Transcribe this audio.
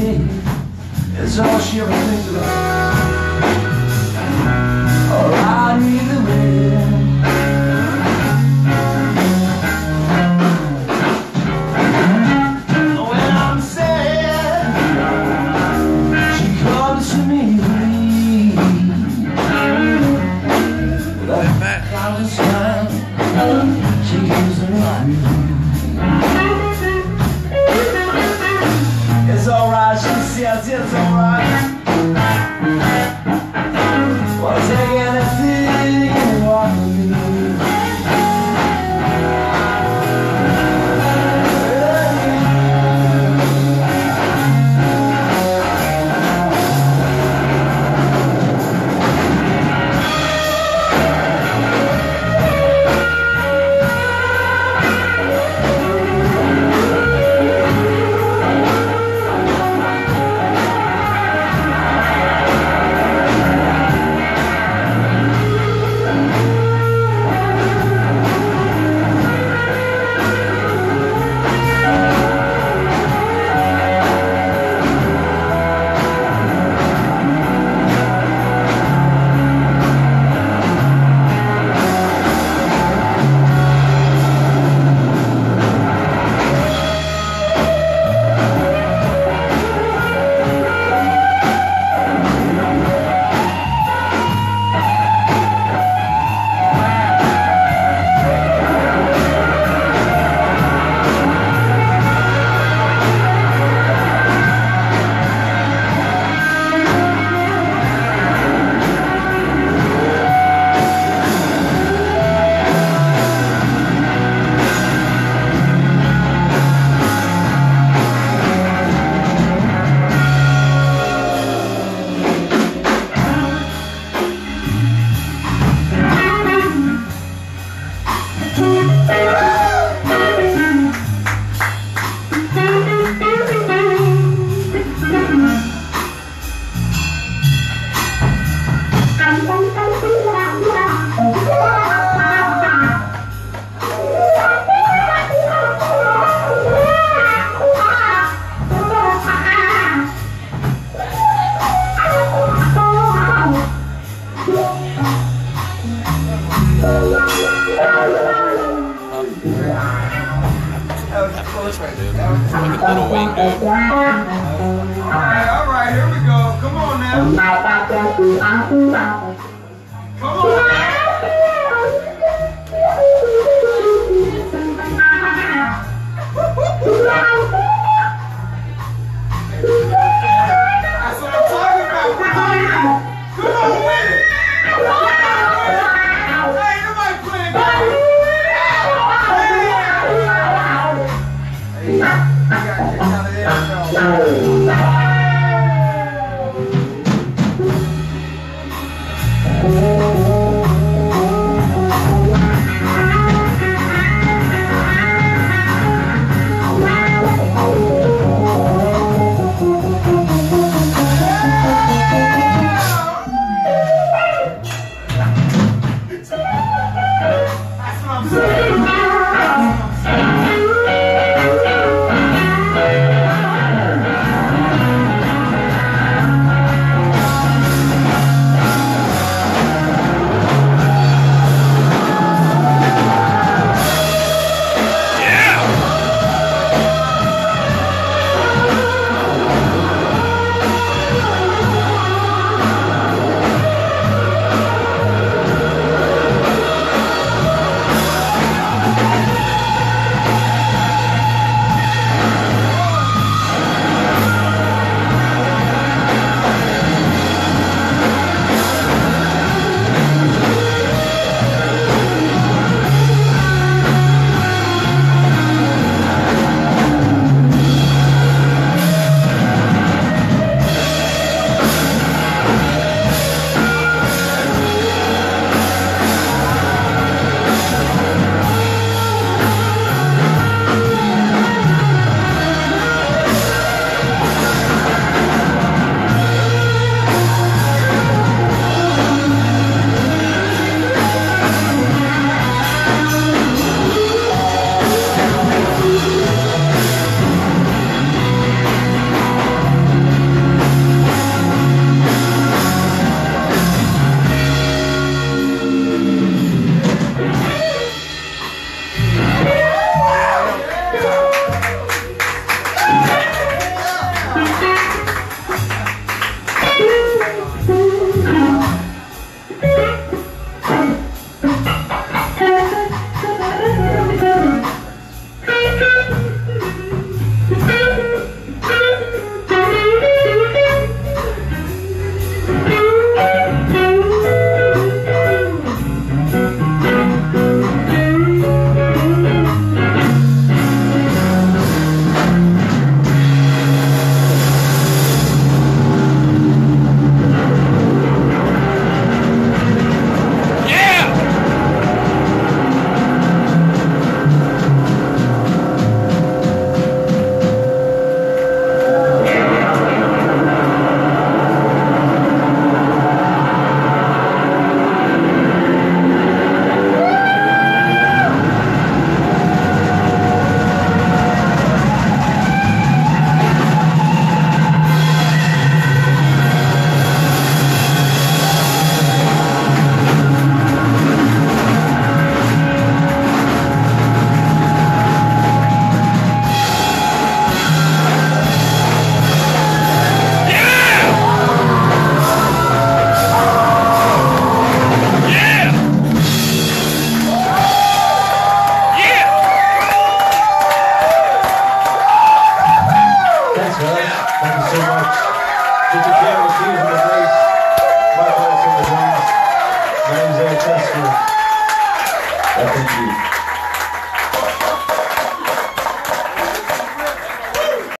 days is all she ever thinks about. Alright, either way. When I'm sad, she comes to me with that thousand smile. She gives me it's alright, she says it's alright. Well, take anything you want from me. Little wing, dude. Alright, here we go. Come on now. Come on now. That's what I'm talking about. Come on with it. Hey, nobody playing golf. Hey, you gotta get out of there. That's what I'm saying. Thank you so much. Get your piano keys on the bass. My place on the drums. My name's Tessmer. Thank you.